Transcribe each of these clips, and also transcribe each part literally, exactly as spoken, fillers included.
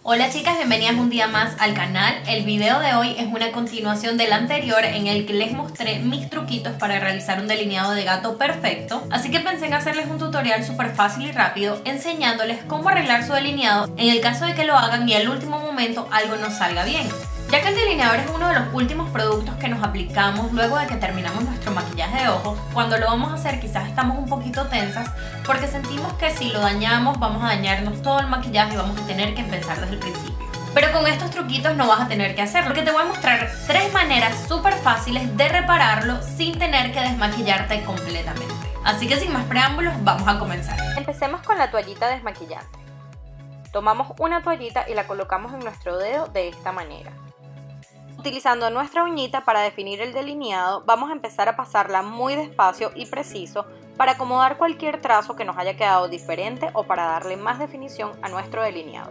Hola chicas, bienvenidas un día más al canal. El video de hoy es una continuación del anterior en el que les mostré mis truquitos para realizar un delineado de gato perfecto. Así que pensé en hacerles un tutorial súper fácil y rápido enseñándoles cómo arreglar su delineado en el caso de que lo hagan y al último momento algo no salga bien. Ya que el delineador es uno de los últimos productos que nos aplicamos luego de que terminamos nuestro maquillaje de ojos, cuando lo vamos a hacer quizás estamos un poquito tensas porque sentimos que si lo dañamos vamos a dañarnos todo el maquillaje y vamos a tener que empezar desde el principio. Pero con estos truquitos no vas a tener que hacerlo, porque te voy a mostrar tres maneras súper fáciles de repararlo sin tener que desmaquillarte completamente. Así que sin más preámbulos, vamos a comenzar. Empecemos con la toallita desmaquillante. Tomamos una toallita y la colocamos en nuestro dedo de esta manera. Utilizando nuestra uñita para definir el delineado, vamos a empezar a pasarla muy despacio y preciso para acomodar cualquier trazo que nos haya quedado diferente o para darle más definición a nuestro delineado.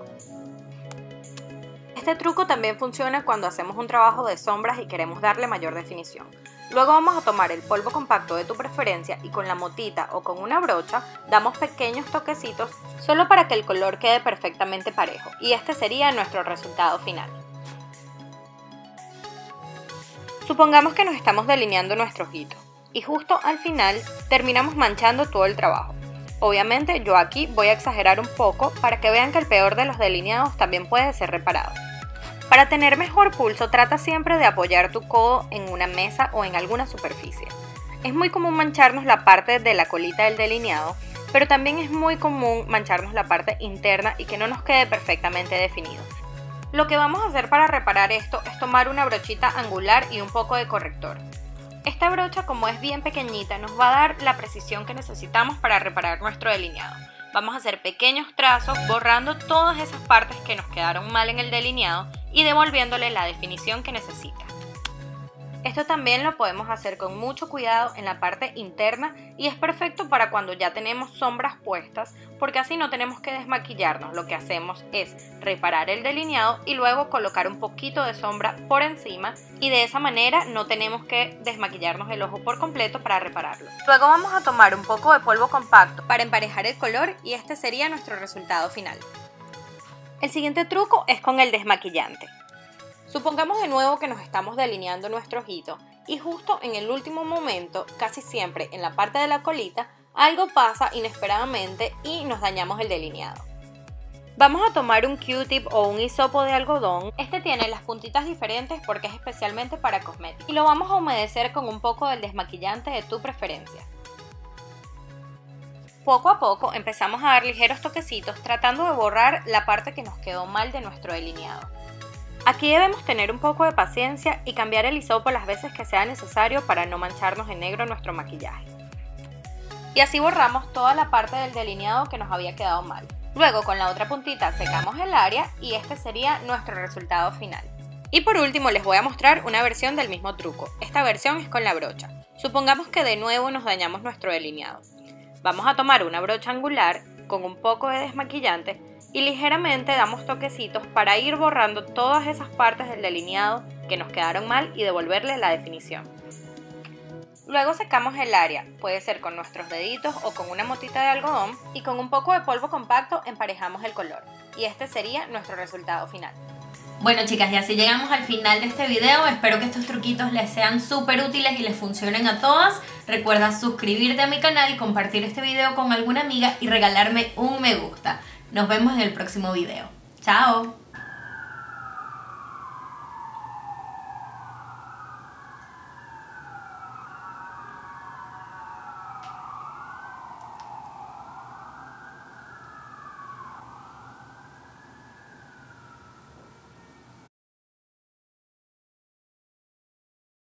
Este truco también funciona cuando hacemos un trabajo de sombras y queremos darle mayor definición. Luego vamos a tomar el polvo compacto de tu preferencia y con la motita o con una brocha damos pequeños toquecitos solo para que el color quede perfectamente parejo, y este sería nuestro resultado final. Supongamos que nos estamos delineando nuestro ojito y justo al final terminamos manchando todo el trabajo. Obviamente yo aquí voy a exagerar un poco para que vean que el peor de los delineados también puede ser reparado. Para tener mejor pulso, trata siempre de apoyar tu codo en una mesa o en alguna superficie. Es muy común mancharnos la parte de la colita del delineado, pero también es muy común mancharnos la parte interna y que no nos quede perfectamente definido. Lo que vamos a hacer para reparar esto es tomar una brochita angular y un poco de corrector. Esta brocha, como es bien pequeñita, nos va a dar la precisión que necesitamos para reparar nuestro delineado. Vamos a hacer pequeños trazos borrando todas esas partes que nos quedaron mal en el delineado y devolviéndole la definición que necesita. Esto también lo podemos hacer con mucho cuidado en la parte interna y es perfecto para cuando ya tenemos sombras puestas, porque así no tenemos que desmaquillarnos. Lo que hacemos es reparar el delineado y luego colocar un poquito de sombra por encima, y de esa manera no tenemos que desmaquillarnos el ojo por completo para repararlo. Luego vamos a tomar un poco de polvo compacto para emparejar el color y este sería nuestro resultado final. El siguiente truco es con el desmaquillante. Supongamos de nuevo que nos estamos delineando nuestro ojito y justo en el último momento, casi siempre en la parte de la colita, algo pasa inesperadamente y nos dañamos el delineado. Vamos a tomar un Q-tip o un hisopo de algodón. Este tiene las puntitas diferentes porque es especialmente para cosméticos, y lo vamos a humedecer con un poco del desmaquillante de tu preferencia. Poco a poco empezamos a dar ligeros toquecitos tratando de borrar la parte que nos quedó mal de nuestro delineado. Aquí debemos tener un poco de paciencia y cambiar el hisopo las veces que sea necesario para no mancharnos en negro nuestro maquillaje. Y así borramos toda la parte del delineado que nos había quedado mal. Luego con la otra puntita secamos el área y este sería nuestro resultado final. Y por último les voy a mostrar una versión del mismo truco. Esta versión es con la brocha. Supongamos que de nuevo nos dañamos nuestro delineado. Vamos a tomar una brocha angular con un poco de desmaquillante y ligeramente damos toquecitos para ir borrando todas esas partes del delineado que nos quedaron mal y devolverle la definición. Luego secamos el área, puede ser con nuestros deditos o con una motita de algodón, y con un poco de polvo compacto emparejamos el color. Y este sería nuestro resultado final. Bueno chicas, y así llegamos al final de este video. Espero que estos truquitos les sean súper útiles y les funcionen a todas. Recuerda suscribirte a mi canal, compartir este video con alguna amiga y regalarme un me gusta. Nos vemos en el próximo video. ¡Chao!